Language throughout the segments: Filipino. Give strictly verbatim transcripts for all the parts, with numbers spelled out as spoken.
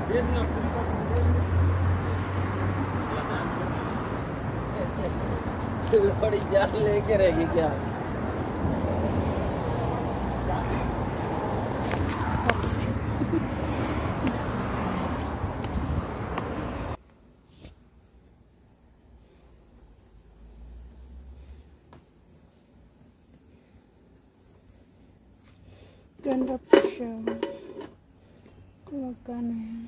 बड़ी जान लेके रहेगी क्या? Ganda po siya. Kung magkano yan.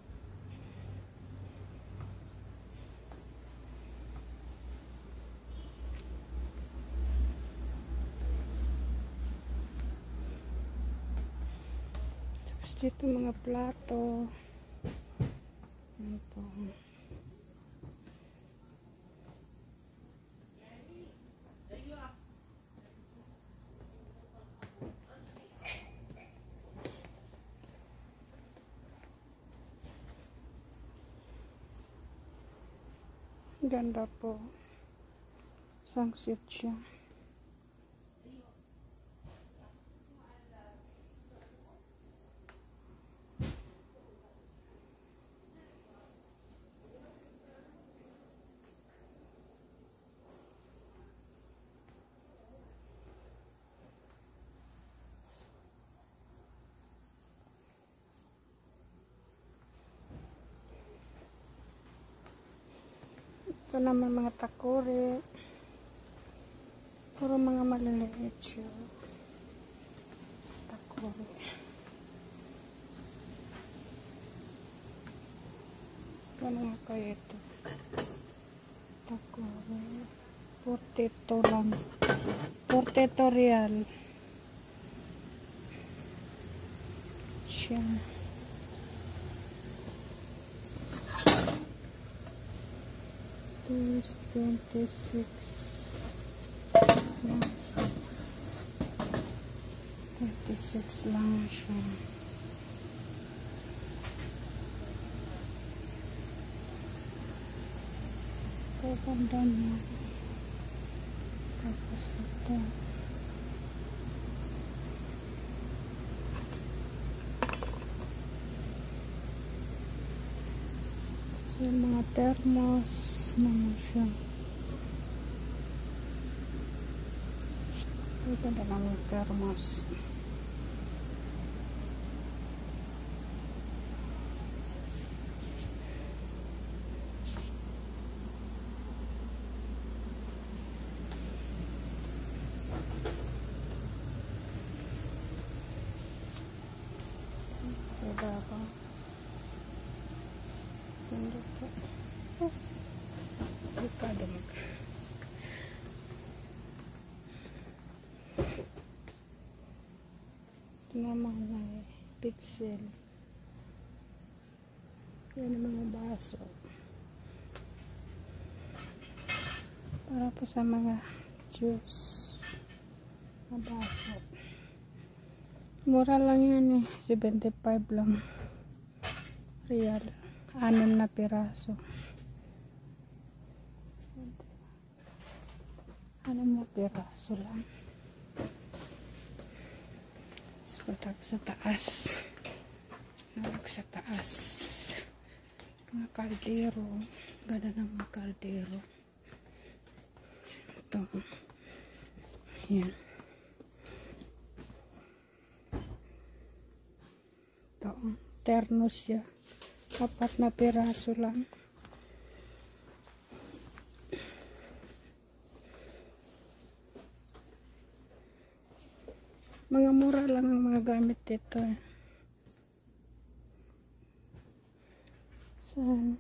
Tapos dito mga plato. Ito. Ganda po. Sunset siya. Ito naman mga takore. Puro mga maliliit siya. Takore. Ito mga kaya ito. Takore. Potato lang. Potato real. Siya. twenty-six twenty-six lang siya. Kaganda niya. Tapos ito yung mga thermos naman siya. Ito na lang yung thermos. Ada apa? Tunduk po. Oh. Buka demag. Ito naman ay pixel. Yan ang mga baso. Para po sa mga juice. Mga baso. Mura lang yan eh. seventy-five lang. Real. Anim na piraso. Anim na piraso lang. Punta sa taas. Nawag sa taas. Mga kaldero. Ganda ng mga kaldero. Ito. Yan. Ito. Ternos siya. Apat na piraso lang. Mga mura lang ang mga gamit dito. Saan?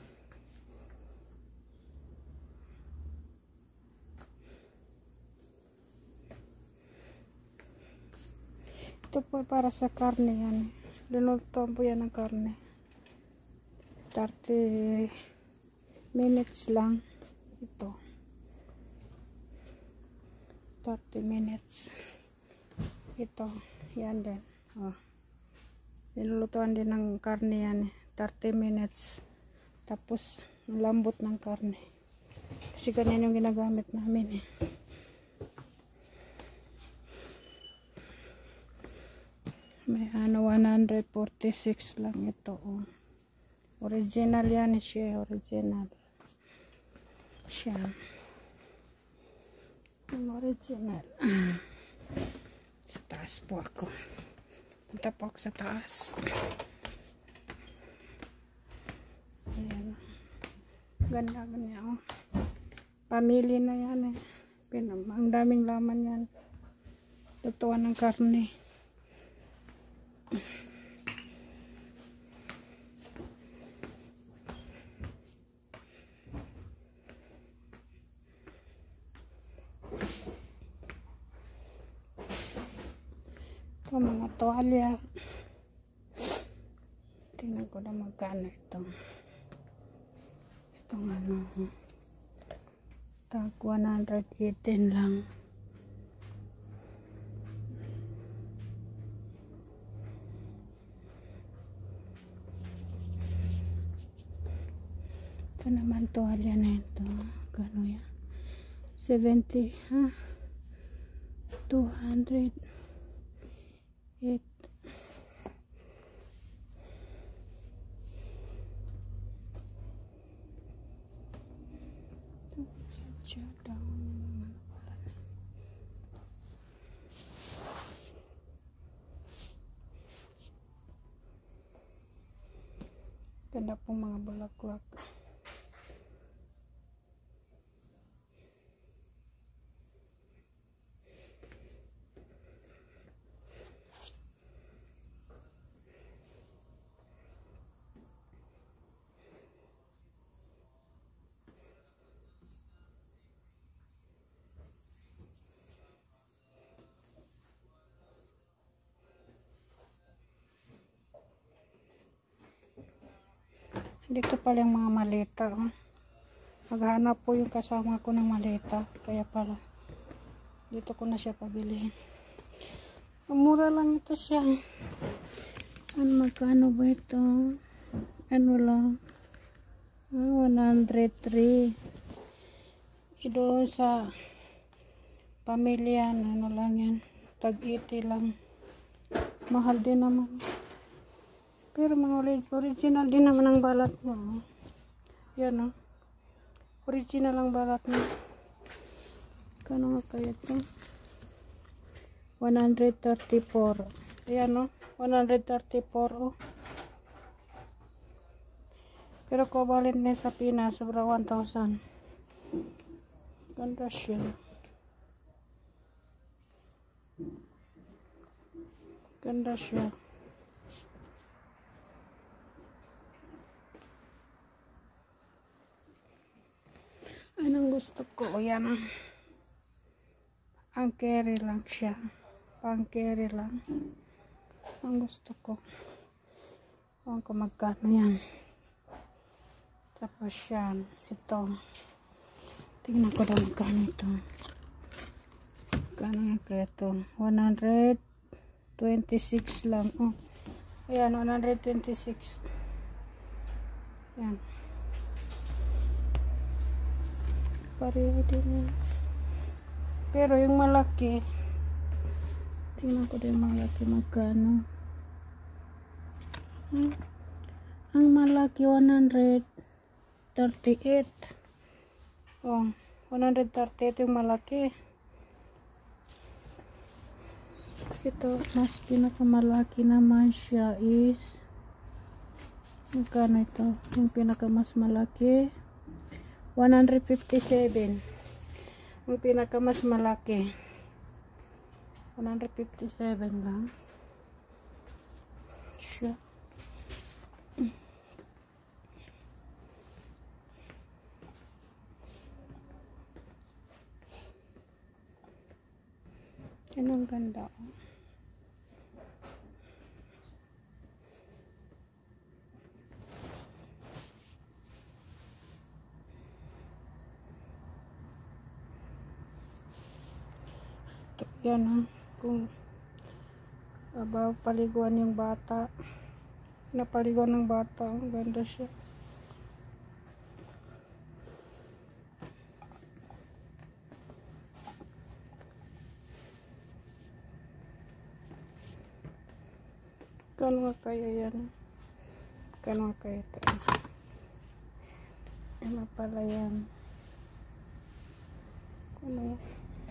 Ito po para sa karne yan. Linultuan po yan ng karne. thirty minutes lang. Ito. thirty minutes. Ito, yan din. Oh. Nilulutuan din ng karne yan. thirty minutes. Tapos, lambot ng karne. Kasi ganyan yung ginagamit namin eh. May ano, one forty-six lang ito. Oh. Original yan siya, original. Siya. Yung original. Sa taas po ako. Punta po ako sa taas. Ayan. Ganda niya, oh. Pamili na yan, eh. Pinam ang daming laman yan. Lutuan ng karne. Ito mga tuwalya. Tingnan ko na magkano ito. Itong ano. Tag one hundred eighteen lang. Ito naman tuwalya na ito. Kano yan? seventy, ha? two hundred. It. Ganda pong mga bulaklak. Dito pala yung mga maleta, oh. Maghanap po yung kasama ko ng maleta, kaya pala dito ko na siya pabilihin. Mura lang ito siya. Ano, magkano ba ito? Ano lang? Ah, one hundred three. Ito sa pamilya, ano lang yan, tag eighty lang. Mahal din naman. Pero mga original din naman ang balat mo. Oh. Yan, oh. Original ang balat mo. Kano nga kaya ito? one hundred thirty-four. Ayan, oh. one hundred thirty-four, oh. Pero kobalin na sa Pinas, sobra one thousand. Ganda siya. Ganda siya. Anong gusto ko? O yan. Ang carry lang siya. Pang carry lang. Ang gusto ko. Ang ko magkano yan. Tapos yan. Ito. Tingnan ko na magkano ito. Magkano yan kaya ito? one hundred twenty-six lang. Oh. Ayan. one hundred twenty-six. Yan. Pareho din yan. Pero yung malaki, tingnan ko din malaki magkano. Hmm. Ang malaki one hundred thirty-eight. Oh, one hundred thirty-eight yung malaki. Ito, mas pinakamalaki naman siya is magkano ito? Yung pinaka mas malaki one hundred fifty-seven. Ang pinaka mas malaki one hundred fifty-seven lang siya. Yan ang ganda. Yan, ha, kung aba paliguan yung bata, napaliguan ng bata, ang ganda siya. Kano nga kaya yan? Kano kayo ito? Ano pala yan? Ano yan?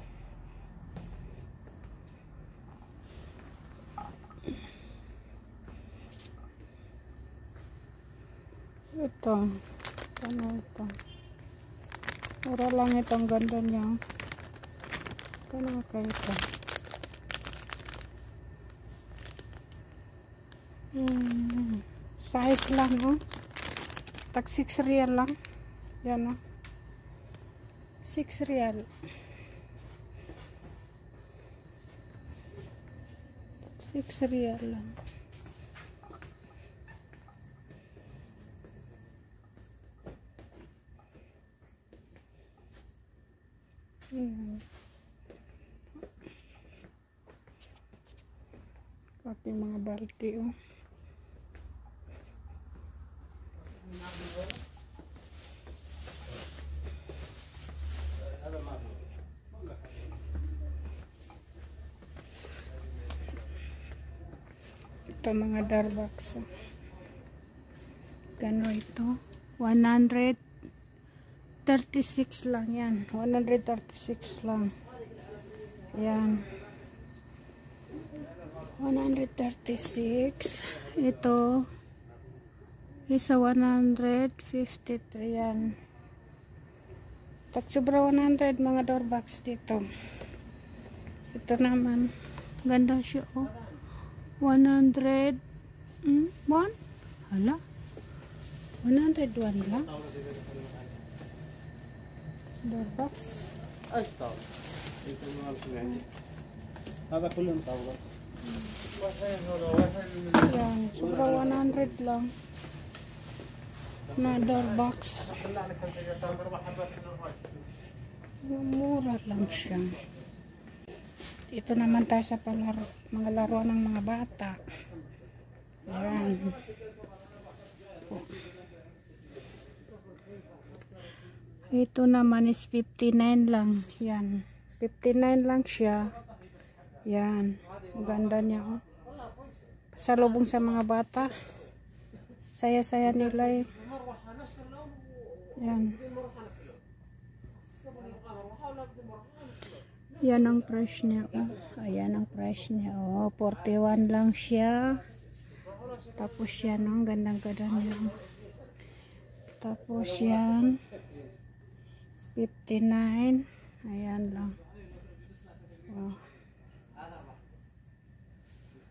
Ito. Ano ito? Mura lang itong ganda niya. Kano kayo ito? Hmm. Size lang, oh. Tag six real lang. Yan, oh. six real. six real lang. Ayan. Pati mga balde, oh. Ito mga Darbox, oh. Gano ito? one hundred thirty-six lang yan. one hundred thirty-six lang. Yan. one hundred thirty-six. Ito isa one hundred fifty-three yan. Tag sobra one hundred mga Darbox dito. Ito naman ganda siya, oh. one hundred hmm, one? Hala? one hundred one lang? Darbox. ايش طاولة؟ انت ما سمعتي هذا كله مطاولة. Yan, sobra one hundred lang na Darbox. Mura lang siya. Ito naman tayo sa palaro, mga laro ng mga bata. Yan. Ito naman is fifty-nine lang. Yan. fifty-nine lang siya. Yan. Ang ganda niya, oh. Pasalubong sa mga bata. Saya-saya nila, eh. Yan. Yan ang price niya, oh. Ayan ang price niya, oh. forty-one lang siya. Tapos yan, oh. Gandang-ganda niya. Tapos yan. fifty-nine. Ayan lang. Oh.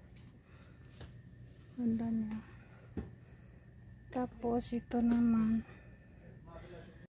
Ganda niya. Tapos ito naman